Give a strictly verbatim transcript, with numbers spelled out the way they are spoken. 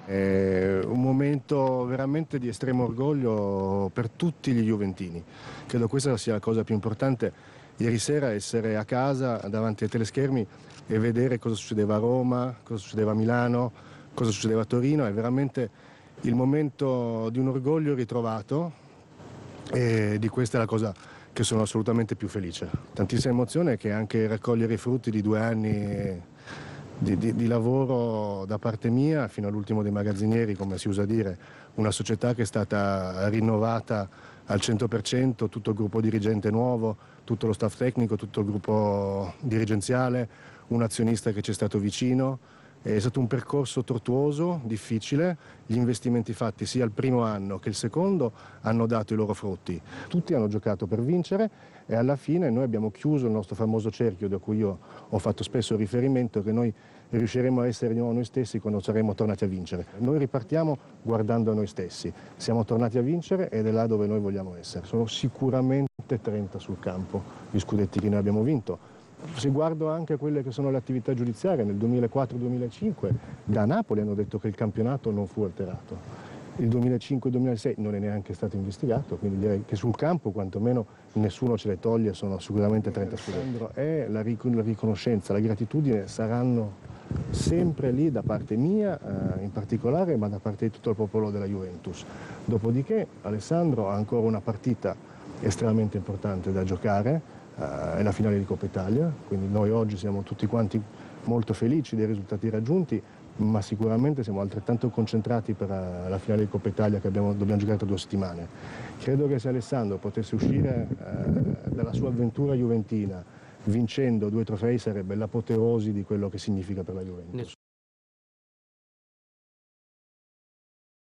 È un momento veramente di estremo orgoglio per tutti gli juventini. Credo questa sia la cosa più importante. Ieri sera essere a casa davanti ai teleschermi e vedere cosa succedeva a Roma, cosa succedeva a Milano, cosa succedeva a Torino è veramente il momento di un orgoglio ritrovato e di questa è la cosa che sono assolutamente più felice. Tantissima emozione che anche raccogliere i frutti di due anni Di, di, di lavoro da parte mia fino all'ultimo dei magazzinieri, come si usa dire, una società che è stata rinnovata al cento per cento, tutto il gruppo dirigente nuovo, tutto lo staff tecnico, tutto il gruppo dirigenziale, un azionista che ci è stato vicino. È stato un percorso tortuoso, difficile, gli investimenti fatti sia il primo anno che il secondo hanno dato i loro frutti. Tutti hanno giocato per vincere e alla fine noi abbiamo chiuso il nostro famoso cerchio da cui io ho fatto spesso riferimento, che noi riusciremo a essere di nuovo noi stessi quando saremo tornati a vincere. Noi ripartiamo guardando a noi stessi, siamo tornati a vincere ed è là dove noi vogliamo essere. Sono sicuramente trenta sul campo gli scudetti che noi abbiamo vinto. Se guardo anche quelle che sono le attività giudiziarie, nel duemilaquattro duemilacinque da Napoli hanno detto che il campionato non fu alterato. Il duemilacinque duemilasei non è neanche stato investigato, quindi direi che sul campo quantomeno nessuno ce le toglie, sono sicuramente trenta scudetti. E la riconoscenza, la gratitudine saranno sempre lì da parte mia eh, in particolare, ma da parte di tutto il popolo della Juventus. Dopodiché Alessandro ha ancora una partita estremamente importante da giocare, Uh, è la finale di Coppa Italia, quindi noi oggi siamo tutti quanti molto felici dei risultati raggiunti, ma sicuramente siamo altrettanto concentrati per uh, la finale di Coppa Italia che abbiamo, dobbiamo giocare tra due settimane. Credo che se Alessandro potesse uscire uh, dalla sua avventura juventina vincendo due trofei sarebbe l'apoteosi di quello che significa per la Juventus.